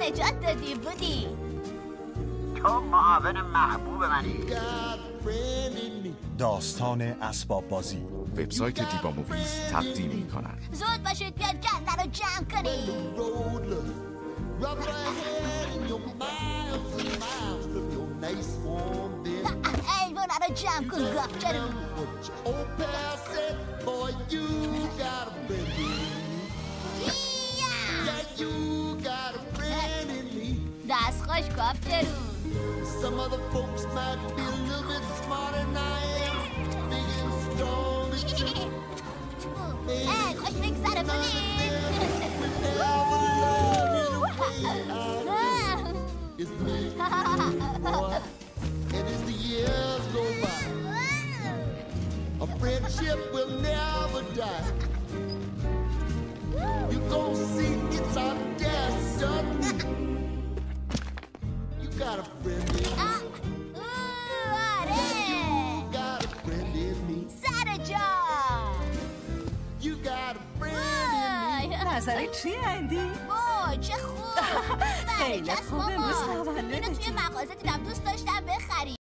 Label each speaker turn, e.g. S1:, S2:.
S1: نجات دادی بودی.
S2: تو معاون محبوب منی.
S3: داستان اسباب بازی
S4: وبسایت دیبا موویز تقدیم می‌کند.
S1: زود باشید بیاد گنده رو جمع کنید. ایوانه رو جمع کن گفچرو. دست خوش گفچرو.
S5: Some other folks might be a little bit smarter than I am. Big and strong and true.
S1: خوش بگذره بودی.
S5: It's me, boy. And as the years go by, a friendship will never die. You gon' see it's our destiny. You got a friend in me. You got a friend in me.
S1: سر جان.
S5: You got a friend in me.
S6: نظرت چیه اندی؟
S1: وای چه خوب.
S6: خیلی خوبه.
S1: اینو توی مغازه دیدم دوست داشتم بخری.